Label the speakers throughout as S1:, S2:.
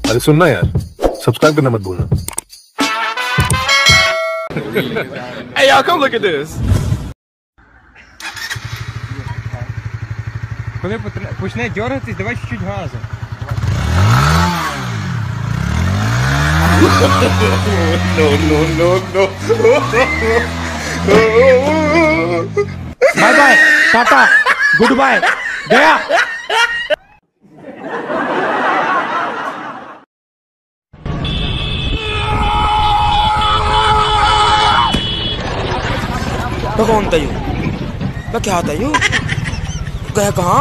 S1: अरे सुनना यार, सब्सक्राइब करना मत भूलना।
S2: Hey y'all, come look at this.
S3: Коли почне дергатись, давай чуть-чуть газу.
S2: No.
S3: Bye bye, टाटा, गुड बाय, गया।
S4: तो कौन था यू? तो क्या था यू? गया कहाँ?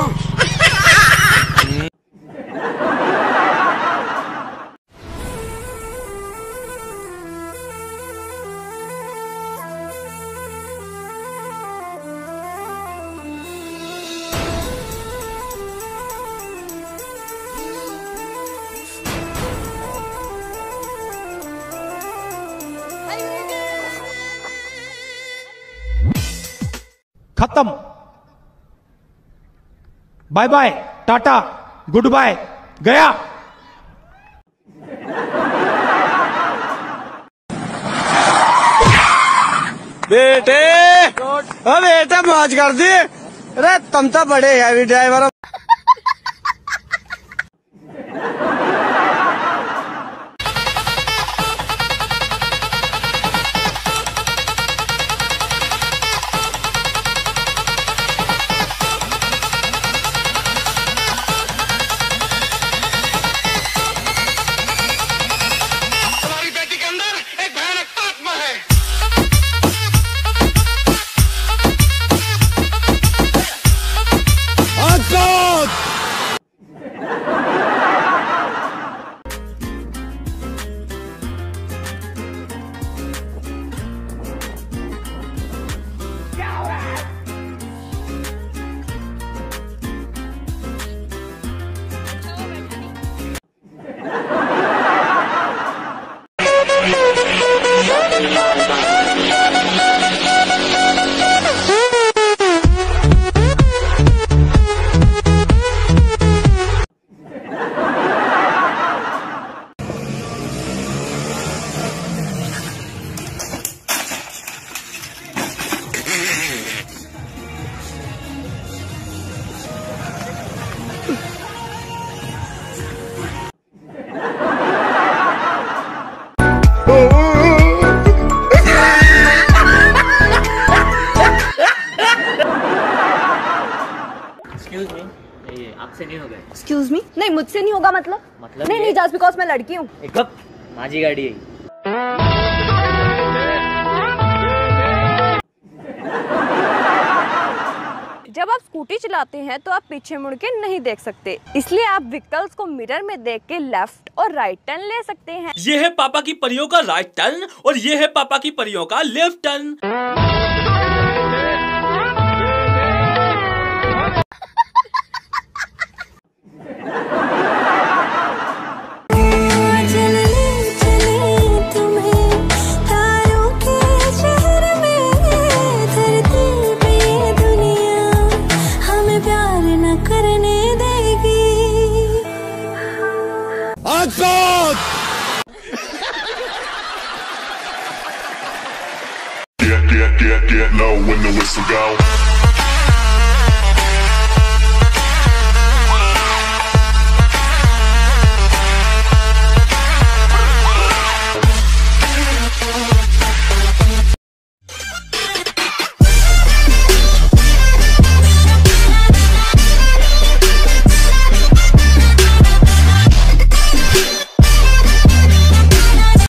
S3: खत्म, बाय बाय, टाटा, गुड बाय, गया।
S4: बेटे, ओ बेटा मौज कर दी। अरे तुम तो बड़े हैवी ड्राइवर हो।
S5: आपसे नहीं होगा।
S6: एक्सक्यूज मी, नहीं मुझसे नहीं होगा मतलब नहीं जस्ट बिकॉज मैं लड़की हूँ।
S5: एक कप माझी गाड़ी है।
S6: जब आप स्कूटी चलाते हैं तो आप पीछे मुड़ के नहीं देख सकते, इसलिए आप व्हीकल्स को मिरर में देख के लेफ्ट और राइट टर्न ले सकते हैं।
S7: ये है पापा की परियों का राइट टर्न और ये है पापा की परियों का left turn.
S8: Get low when the whistle go.